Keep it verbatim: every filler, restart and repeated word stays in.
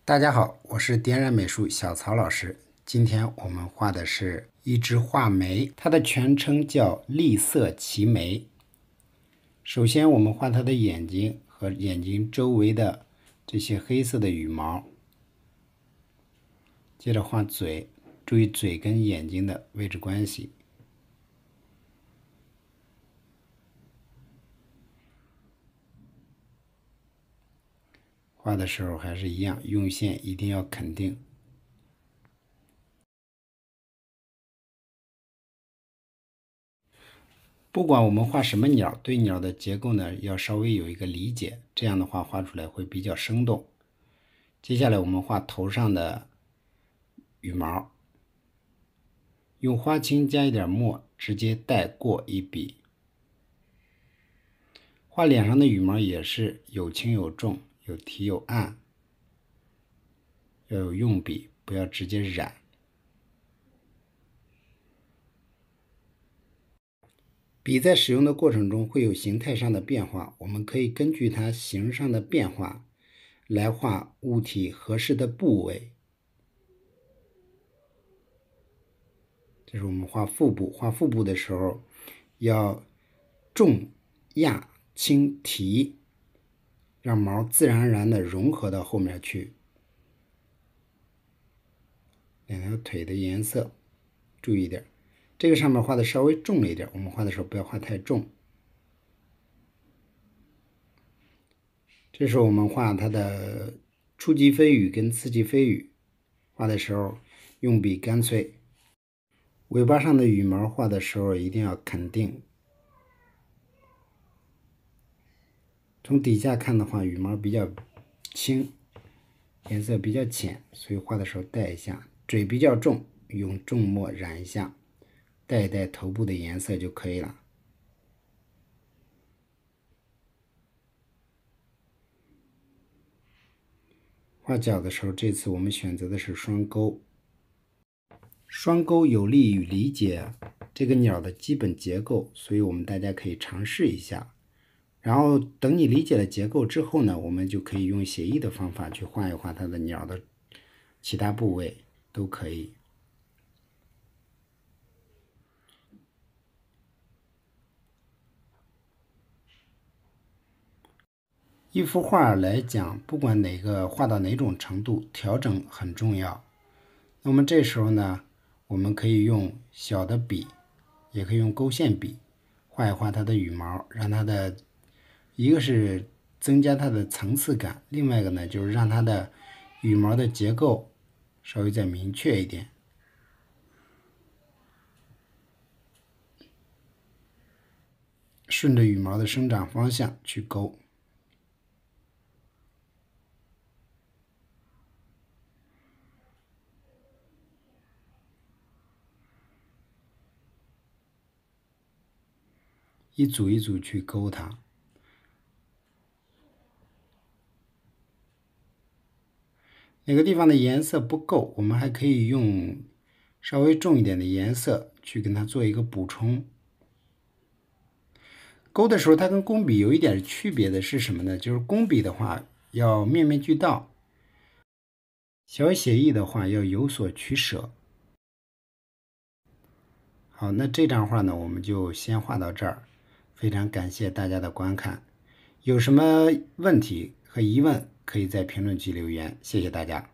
大家好，我是点染美术小曹老师。今天我们画的是一只画眉，它的全称叫栗色齐眉。首先我们画它的眼睛和眼睛周围的这些黑色的羽毛，接着画嘴，注意嘴跟眼睛的位置关系。画的时候还是一样，用线一定要肯定。不管我们画什么鸟，对鸟的结构呢要稍微有一个理解，这样的话画出来会比较生动。接下来我们画头上的羽毛，用花青加一点墨，直接带过一笔。画脸上的羽毛也是有轻有重，有提有暗，要有用笔，不要直接染。笔在使用的过程中会有形态上的变化，我们可以根据它形上的变化来画物体合适的部位。这是我们画腹部，画腹部的时候要重压轻提，让毛自然而然的融合到后面去。两条腿的颜色注意一点，这个上面画的稍微重了一点，我们画的时候不要画太重。这是我们画它的初级飞羽跟次级飞羽，画的时候用笔干脆。尾巴上的羽毛画的时候一定要肯定。从底下看的话，羽毛比较轻，颜色比较浅，所以画的时候带一下。嘴比较重，用重墨染一下，带一带头部的颜色就可以了。画脚的时候，这次我们选择的是双钩。双钩有利于理解这个鸟的基本结构，所以我们大家可以尝试一下。然后等你理解了结构之后呢，我们就可以用写意的方法去画一画它的鸟的其他部位，都可以。一幅画来讲，不管哪个画到哪种程度，调整很重要。那么这时候呢，我们可以用小的笔，也可以用勾线笔，画一画它的羽毛，让它的一个是增加它的层次感，另外一个呢就是让它的羽毛的结构稍微再明确一点。顺着羽毛的生长方向去勾。一组一组去勾它。哪个地方的颜色不够，我们还可以用稍微重一点的颜色去跟它做一个补充。勾的时候，它跟工笔有一点区别的是什么呢？就是工笔的话要面面俱到，小写意的话要有所取舍。好，那这张画呢，我们就先画到这儿。非常感谢大家的观看，有什么问题和疑问，可以在评论区留言，谢谢大家。